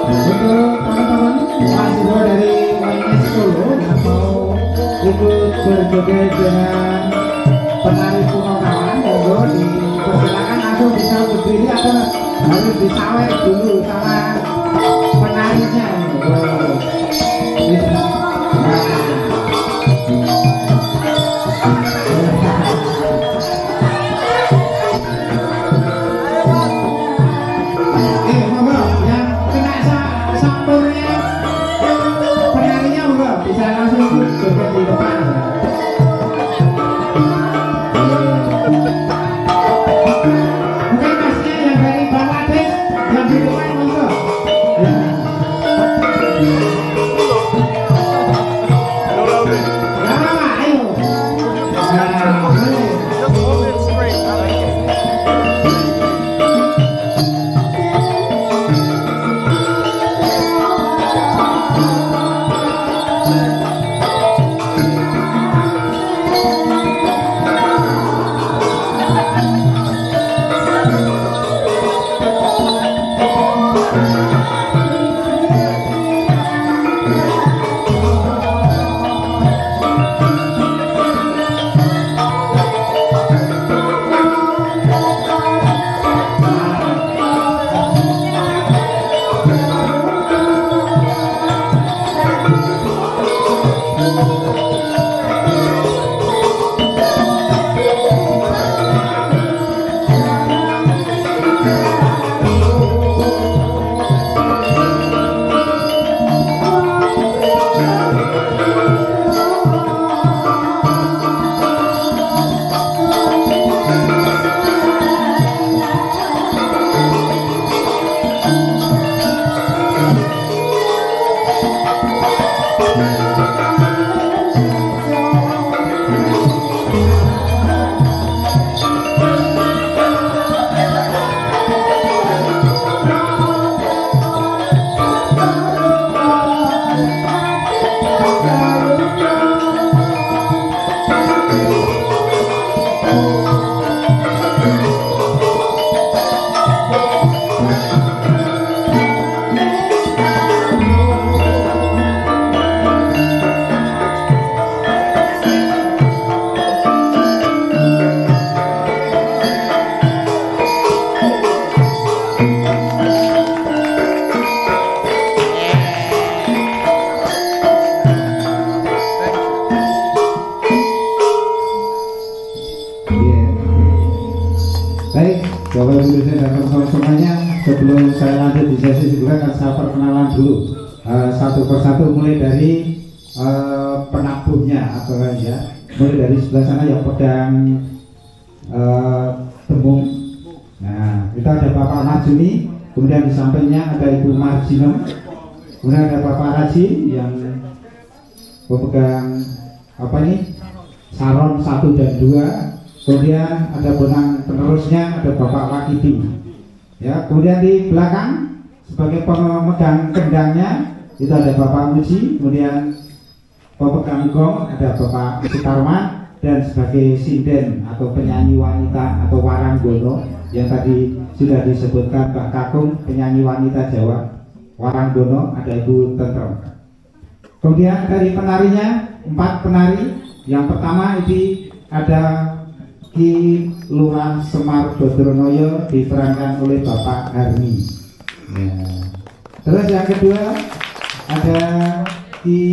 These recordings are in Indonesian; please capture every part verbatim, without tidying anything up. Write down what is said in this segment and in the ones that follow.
Untuk teman-teman mahasiswa dari Wenes Solo yang mau ikut berjoget dengan penari Punokawan, monggo dipersilakan langsung bisa berdiri atau harus disawet dulu sama penarinya. Wow. Bapak Ibu dan teman-teman semuanya, sebelum saya lanjut di sesi kedua akan saya perkenalan dulu uh, satu persatu, mulai dari uh, penabuhnya atau ya, mulai dari sebelah sana yang pegang uh, tembung. Nah, kita ada Bapak Najuni, kemudian di sampingnya ada Ibu Marjinem, kemudian ada Bapak Raji yang memegang apa ini saron satu dan dua. Kemudian ada benang penerusnya ada Bapak Wakidi, ya. Kemudian di belakang sebagai pemegang kendangnya itu ada Bapak Muji, kemudian pemegang gong ada Bapak Sukarman, dan sebagai sinden atau penyanyi wanita atau waranggono yang tadi sudah disebutkan Mbak Kakung, penyanyi wanita Jawa waranggono, ada Ibu Tentrem. Kemudian dari penarinya empat penari. Yang pertama ini ada Ki Lurah Semar Dodronoyo diperankan oleh Bapak Harmi, ya. Terus yang kedua ada Ki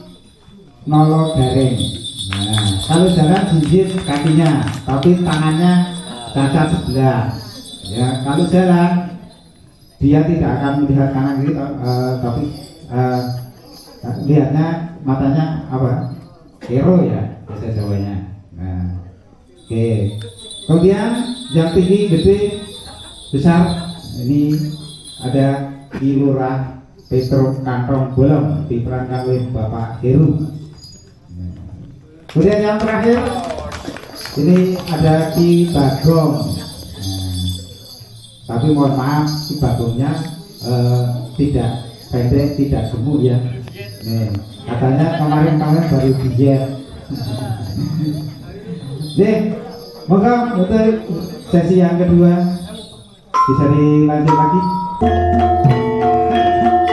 Nolo Gareng. Nah, kalau jalan jinjit kakinya, tapi tangannya cacat sebelah. Ya, kalau jalan dia tidak akan melihat kanan kiri, uh, tapi uh, lihatnya matanya apa? Kero ya, bahasa Jawanya. Nah. Oke, kemudian yang tinggi, gede, besar ini ada Ki Lurah Petro Kantong Bolong diperankan oleh Bapak Heru. Kemudian yang terakhir ini ada Ki Bagong. Nah, tapi mohon maaf, Ki Bagongnya eh, tidak pendek, tidak gemuk ya. Nih, katanya kemarin-kemarin baru diet. Nih, moga untuk sesi yang kedua bisa dilanjut lagi.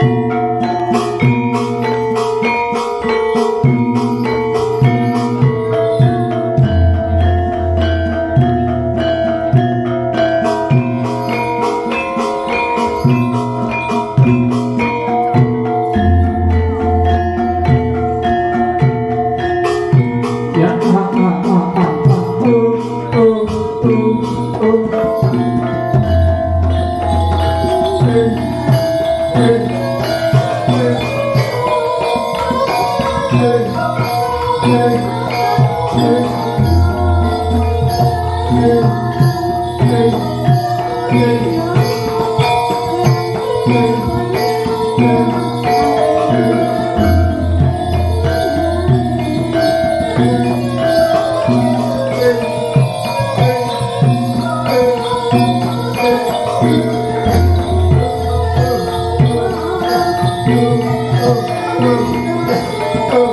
Oh